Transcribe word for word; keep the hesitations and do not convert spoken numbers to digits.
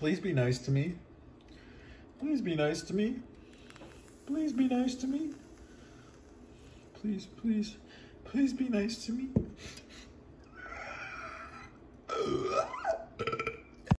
Please be nice to me. Please be nice to me. Please be nice to me. Please, please, please be nice to me.